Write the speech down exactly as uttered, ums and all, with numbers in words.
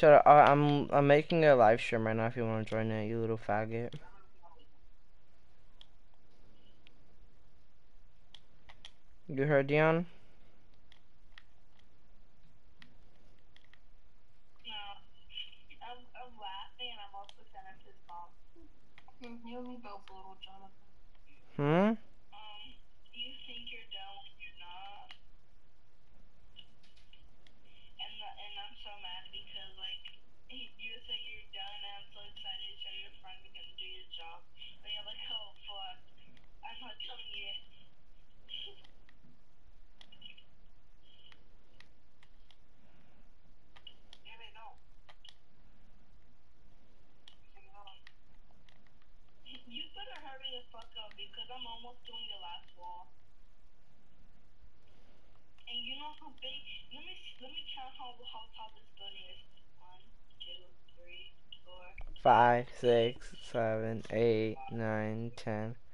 Shut up. I, I'm I'm making a live stream right now if you want to join it, you little faggot. You heard Dion? Hmm? Five, six, seven, eight, nine, ten.